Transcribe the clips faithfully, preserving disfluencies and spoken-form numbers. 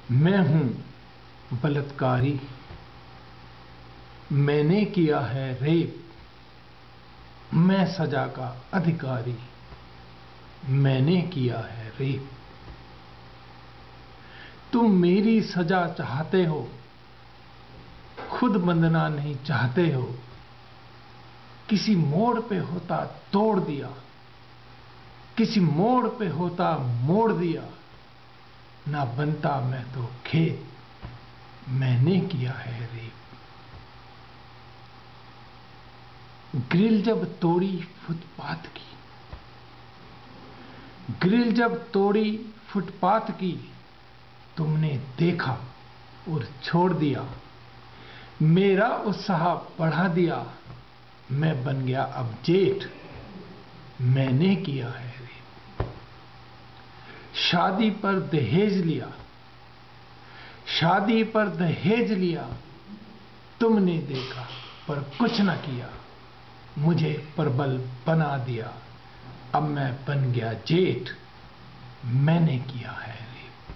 मैं हूं बलात्कारी, मैंने किया है रेप, मैं सजा का अधिकारी, मैंने किया है रेप। तुम मेरी सजा चाहते हो, खुद बंधना नहीं चाहते हो। किसी मोड़ पे होता तोड़ दिया, किसी मोड़ पे होता मोड़ दिया। ना बनता मैं तो खेत, मैंने किया है रेप। ग्रिल जब तोड़ी फुटपाथ की, ग्रिल जब तोड़ी फुटपाथ की, तुमने देखा और छोड़ दिया। मेरा उत्साह बढ़ा दिया, मैं बन गया अब जेठ, मैंने किया है रेप। शादी पर दहेज लिया, शादी पर दहेज लिया। तुमने देखा पर कुछ न किया, मुझे प्रबल बना दिया। अब मैं बन गया जेठ, मैंने किया है रेप।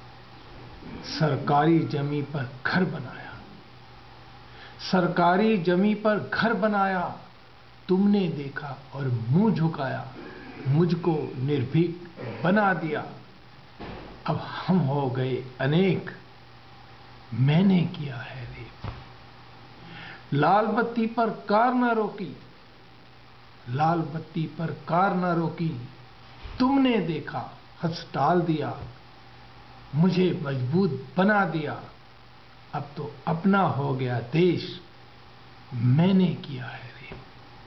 सरकारी जमी पर घर बनाया, सरकारी जमी पर घर बनाया। तुमने देखा और मुंह झुकाया, मुझको निर्भीक बना दिया। अब हम हो गए अनेक, मैंने किया है रेप। लाल बत्ती पर कार न रोकी, लाल बत्ती पर कार न रोकी। तुमने देखा हंस टाल दिया, मुझे मजबूत बना दिया। अब तो अपना हो गया देश, मैंने किया है रेप।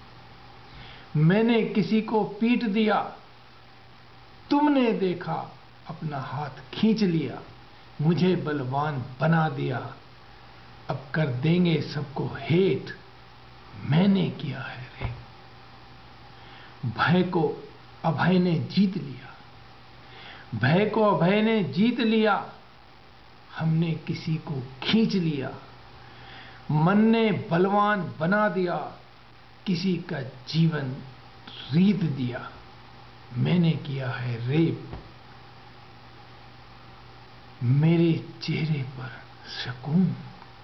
मैंने किसी को पीट दिया, तुमने देखा अपना हाथ खींच लिया। मुझे बलवान बना दिया। अब कर देंगे सबको हेट, मैंने किया है रेप। भय को अभय ने जीत लिया, भय को अभय ने जीत लिया। हमने किसी को खींच लिया, मन ने बलवान बना दिया। किसी का जीवन रीत दिया, मैंने किया है रेप। मेरे चेहरे पर सुकून,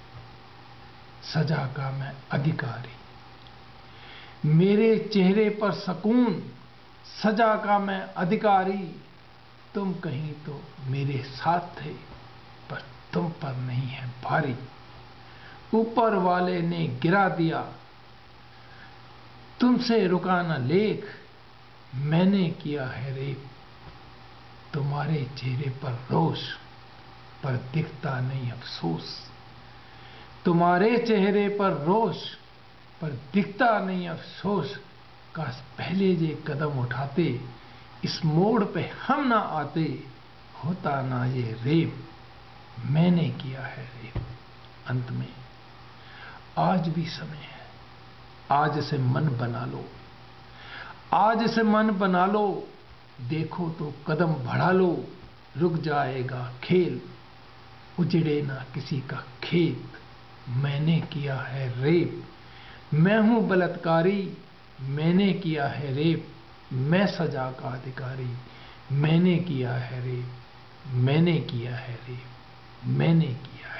सजा का मैं अधिकारी। मेरे चेहरे पर सुकून, सजा का मैं अधिकारी। तुम कहीं तो मेरे साथ थे, पर तुम पर नहीं है भारी। ऊपर वाले ने गिरा दिया, तुमसे रुका न लेख, मैंने किया है रेप। तुम्हारे चेहरे पर रोष, पर दिखता नहीं अफसोस। तुम्हारे चेहरे पर रोष, पर दिखता नहीं अफसोस। काश पहले ये कदम उठाते, इस मोड़ पे हम ना आते। होता ना ये रेप, मैंने किया है रेप। अंत में आज भी समय है, आज से मन बना लो, आज से मन बना लो। देखो तो कदम बढ़ा लो, रुक जाएगा खेल, उजड़े ना किसी का खेत। मैंने किया है रेप। मैं हूं बलात्कारी, मैंने किया है रेप। मैं सजा का अधिकारी, मैंने किया है रेप, मैंने किया है रेप, मैंने किया है।